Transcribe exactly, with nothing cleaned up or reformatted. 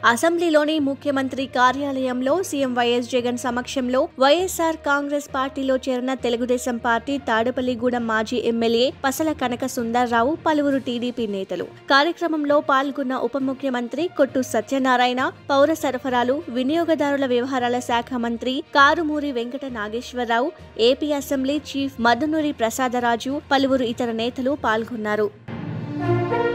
అసెంబ్లీలోని ముఖ్యమంత్రి కార్యాలయంలో CM YS Jagan సమక్షంలో వైఎస్ఆర్ కాంగ్రెస్ పార్టీలో చేరిన తెలుగుదేశం పార్టీ తాడేపల్లిగూడెం మాజీ ఎమ్మెల్యే పసల కనక సుందర్రావు, పలువురు టీడీపీ నేతలు. కార్యక్రమంలో పాల్గొన్న ఉప ముఖ్యమంత్రి కొట్టు సత్యనారాయణ, పౌర సరఫరాలు, వినియోగదారుల వ్యవహారాల శాఖ మంత్రి Karumuri Venkata Nageswara Rao, AP assembly chief Madhunuri Prasadaraju, పలువురు ఇతర నేతలు పాల్గొన్నారు.